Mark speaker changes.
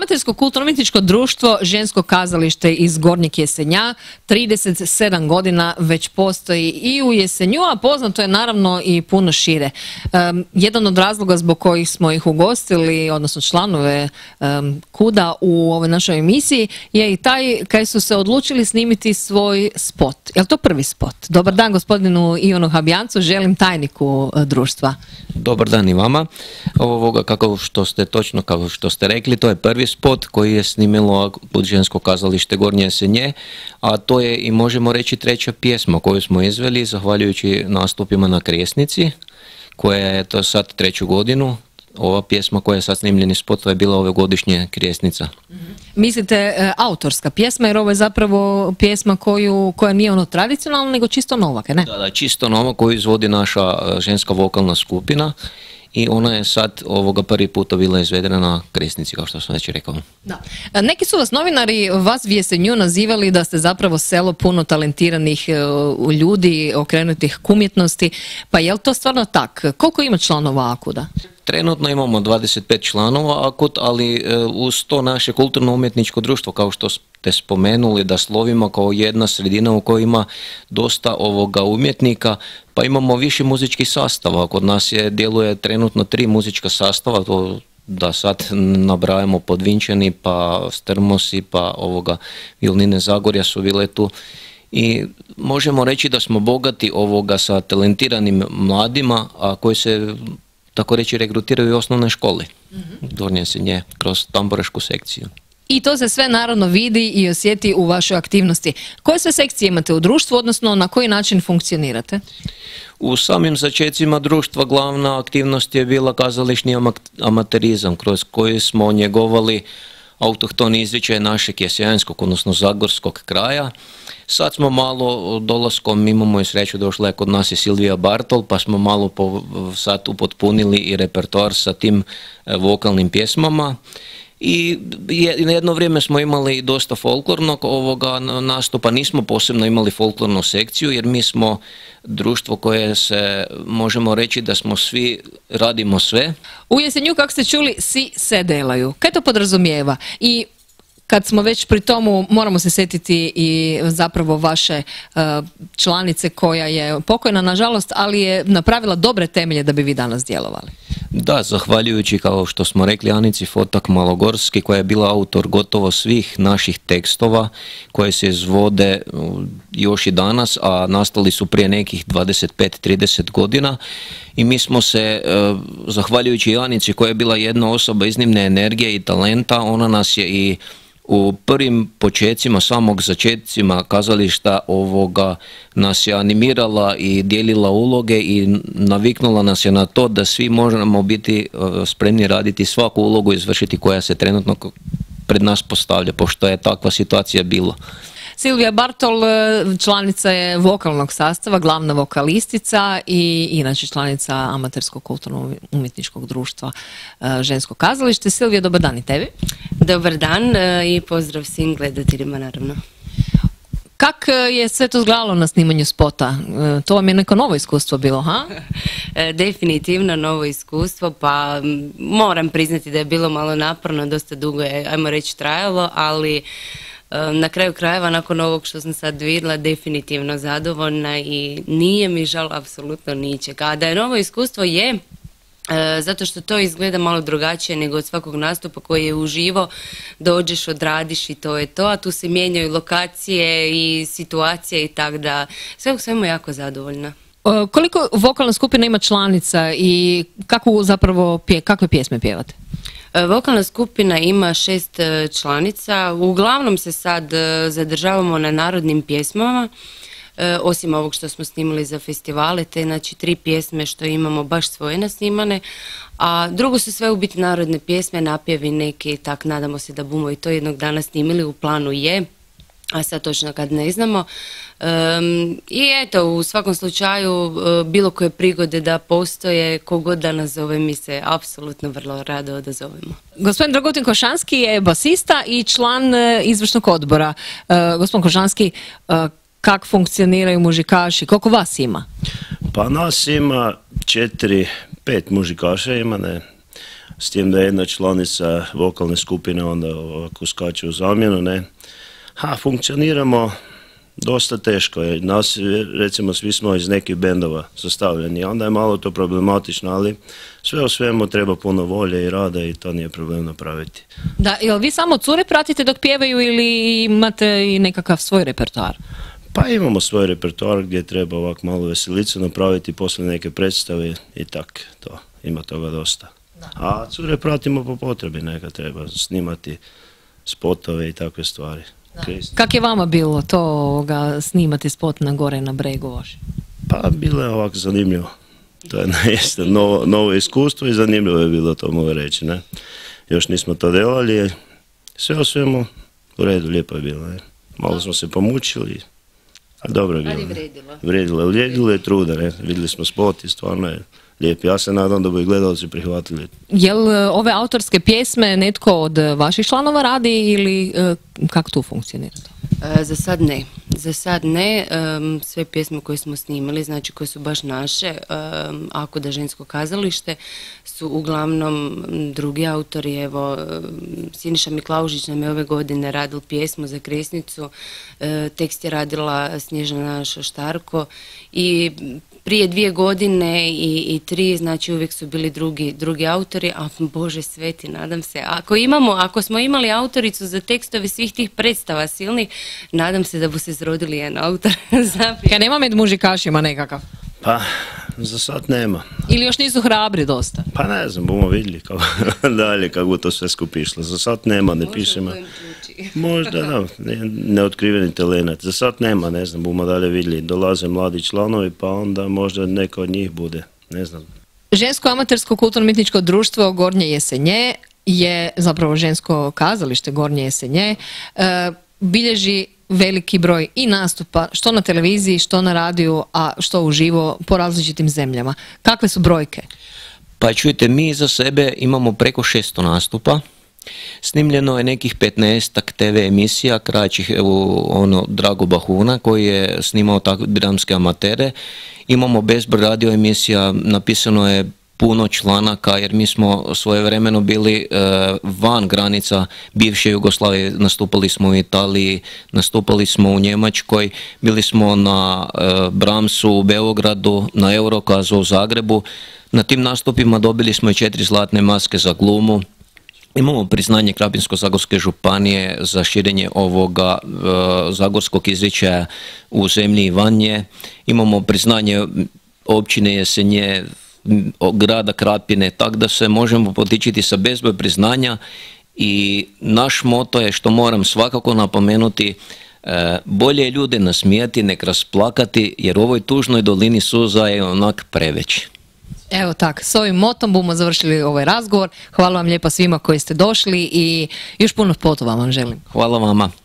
Speaker 1: Amatersko kulturno-umjetničko društvo Žensko kazalište iz Gornjeg Jesenja 37 godina već postoji i u Jesenju, a poznato je naravno i puno šire. Jedan od razloga zbog kojih smo ih ugostili, odnosno članove KUD-a u ovoj našoj emisiji, je i taj kaj su se odlučili snimiti svoj spot. Je li to prvi spot? Dobar dan gospodinu Ivanu Habjancu, želim tajniku društva.
Speaker 2: Dobar dan i vama. Kako što ste rekli, to je prvi spot koji je snimilo Žensko kazalište Gornje Jesenje, a to je i možemo reći treća pjesma koju smo izveli zahvaljujući nastupima na Kresnici, koja je to sad treću godinu. Ova pjesma koja je sad snimljeni spot, to je bila ove godišnje Kresnica.
Speaker 1: Mislite autorska pjesma, jer ovo je zapravo pjesma koja nije ono tradicionalna, nego čisto nova, ne?
Speaker 2: Da, čisto nova koju izvodi naša ženska vokalna skupina i ona je sad prvi puta bila izvedena na Kresnici, kao što sam već rekao.
Speaker 1: Da. Neki su vas novinari, vas u Jesenju nazivali da ste zapravo selo puno talentiranih ljudi, okrenutih k umjetnosti, pa je li to stvarno tak? Koliko ima članova AKUD-a?
Speaker 2: Trenutno imamo 25 članova AKUD, ali uz to naše kulturno-umjetničko društvo, kao što ste spomenuli, da slovimo kao jedna sredina u kojoj ima dosta umjetnika, pa imamo više muzičkih sastava. Kod nas djeluje trenutno 3 muzička sastava, to da sad nabrajamo Podvinčani, pa Strmosi, pa Violnine Zagorja su bile tu. I možemo reći da smo bogati sa talentiranim mladima, a koji se tako reći regrutiraju u osnovnoj školi Gornje Jesenje kroz tamburašku sekciju.
Speaker 1: I to se sve naravno vidi i osjeti u vašoj aktivnosti. Koje sve sekcije imate u društvu, odnosno na koji način funkcionirate?
Speaker 2: U samim začecima društva glavna aktivnost je bila kazališni amaterizam, kroz koji smo njegovali autohtoni izričaj našeg jesenjanskog, odnosno zagorskog kraja. Sad smo malo dolaskom, imamo i sreću, došla je kod nas i Silvija Bartol, pa smo malo sad upotpunili i repertoar sa tim vokalnim pjesmama. I jedno vrijeme smo imali dosta folklornog nastupa, nismo posebno imali folklornu sekciju, jer mi smo društvo koje se, možemo reći da smo svi, radimo sve.
Speaker 1: U Jesenju, kako ste čuli, svi se delaju. Kaj to podrazumijeva? I kad smo već pri tomu, moramo se sjetiti i zapravo vaše članice koja je pokojna, nažalost, ali je napravila dobre temelje da bi vi danas djelovali.
Speaker 2: Da, zahvaljujući, kao što smo rekli, Anici Fotak-Malogorski, koja je bila autor gotovo svih naših tekstova koje se izvode još i danas, a nastali su prije nekih 25-30 godina. I mi smo se, zahvaljujući Anici, koja je bila jedna osoba iznimne energije i talenta, ona nas je i u prvim počecima, samog začetcima kazališta nas je animirala i dijelila uloge i naviknula nas je na to da svi možemo biti spremni raditi svaku ulogu, izvršiti koja se trenutno pred nas postavlja, pošto je takva situacija bila.
Speaker 1: Silvija Bartol članica je vokalnog sastava, glavna vokalistica i inače članica Amaterskog kulturno-umjetničkog društva Žensko kazalište. Silvija, dobar dan i tebi.
Speaker 3: Dobar dan i pozdrav svim gledateljima, naravno.
Speaker 1: Kak je sve to izgledalo na snimanju spota? To vam je neko novo iskustvo bilo, ha?
Speaker 3: Definitivno novo iskustvo, pa moram priznati da je bilo malo naporno, dosta dugo je, ajmo reći, trajalo, ali na kraju krajeva, nakon ovog što sam sad vidjela, definitivno zadovoljna i nije mi žal apsolutno ničega. A da je novo iskustvo je, zato što to izgleda malo drugačije nego od svakog nastupa koji je uživo, dođeš, odradiš i to je to, a tu se mijenjaju lokacije i situacije i tako da sve u svemu jako zadovoljna.
Speaker 1: Koliko vokalna skupina ima članica i kakve pjesme pjevate?
Speaker 3: Vokalna skupina ima 6 članica, uglavnom se sad zadržavamo na narodnim pjesmama, osim ovog što smo snimali za festivale, te znači 3 pjesme što imamo baš svoje nasnimane, a drugo su sve u biti narodne pjesme, napjevi neki, tak nadamo se da bumo i to jednog dana snimili, u planu je, a sad točno kad ne znamo. I eto, u svakom slučaju bilo koje prigode da postoje, kogod da nas zove, mi se apsolutno vrlo rado odazovemo.
Speaker 1: Gospodin Dragutin Košanski je basista i član izvršnog odbora. Gospodin Košanski, kako funkcioniraju muzikaši? Koliko vas ima?
Speaker 4: Pa nas ima 4-5 muzikaša ima, ne. s tim da jedna članica vokalne skupine onda ovako skače u zamjenu, ne. Funkcioniramo dosta teško, nas recimo svi smo iz nekih bendova sastavljeni, onda je malo to problematično, ali sve o svemu treba puno volje i rada i to nije problem napraviti.
Speaker 1: Da, jel vi samo cure pratite dok pjevaju ili imate i nekakav svoj repertoar?
Speaker 4: Pa imamo svoj repertoar gdje treba ovako malo veselicu napraviti, poslije neke predstave i tak, to, ima toga dosta. A cure pratimo po potrebi, neka treba snimati spotove i takve stvari.
Speaker 1: Kak je vama bilo to snimati spot na Gore na bregu vaš?
Speaker 4: Pa bilo je ovako zanimljivo. To je jeste novo iskustvo i zanimljivo je bilo, to mogu reći. Ne? Još nismo to delali, sve o svemu u redu, lijepo je bilo. Ne? Malo smo se pomučili, ali dobro je bilo. Ali vrijedilo je truda, ne? Vidjeli smo spot i stvarno je lijep. Ja se nadam da bi gledalci prihvatili.
Speaker 1: Jel ove autorske pjesme netko od vaših članova radi ili kako tu funkcionira to?
Speaker 3: Za sad ne. Za sad ne. Sve pjesme koje smo snimali, znači koje su baš naše, Ako da žensko kazalište, su uglavnom drugi autori. Evo, Siniša Miklaužić nam je ove godine radil pjesmu za Kresnicu, tekst je radila Snježana Šoštarko i prije 2 godine i 3, znači uvijek su bili drugi autori, a Bože sveti, nadam se. Ako smo imali autoricu za tekstove svih tih predstava silnih, nadam se da bu se zrodili jedan autor.
Speaker 1: Kaj nema med mužikašima nekakav?
Speaker 4: Pa, za sad nema.
Speaker 1: Ili još nisu hrabri dosta?
Speaker 4: Pa ne znam, bomo vidjeli dalje kako bi to sve skup išlo. Za sad nema, ne pišemo. Možda, da, neotkriveni talenat. Za sad nema, ne znam, bomo dalje vidjeli. Dolaze mladi članovi, pa onda možda neko od njih bude, ne znam.
Speaker 1: Žensko amatersko kulturno-umjetničko društvo Gornje Jesenje je zapravo žensko kazalište Gornje Jesenje. Bilježi veliki broj i nastupa, što na televiziji, što na radiju, a što uživo po različitim zemljama. Kakve su brojke?
Speaker 2: Pa čujte, mi za sebe imamo preko 600 nastupa. Snimljeno je nekih 15 TV emisija, kraćih, evo Drago Bahuna koji je snimao dramske amatere. Imamo bezbroj radio emisija, napisano je puno članaka jer mi smo svojevremeno bili van granica bivše Jugoslavije, nastupali smo u Italiji, nastupali smo u Njemačkoj, bili smo na Bramsu u Beogradu, na Eurokazu u Zagrebu. Na tim nastupima dobili smo i 4 zlatne maske za glumu. Imamo priznanje Krapinsko-zagorske županije za širenje ovoga zagorskog izričaja u zemlji i van nje. Imamo priznanje općine Jesenje, grada Krapine, tako da se možemo potičiti sa bezbroj priznanja i naš moto je, što moram svakako napomenuti, bolje je ljude nasmijati, nek rasplakati, jer u ovoj tužnoj dolini suza je onak preveć.
Speaker 1: Evo tak, s ovim motom bomo završili ovaj razgovor. Hvala vam lijepa svima koji ste došli i još puno spotova vam želim.
Speaker 2: Hvala vama.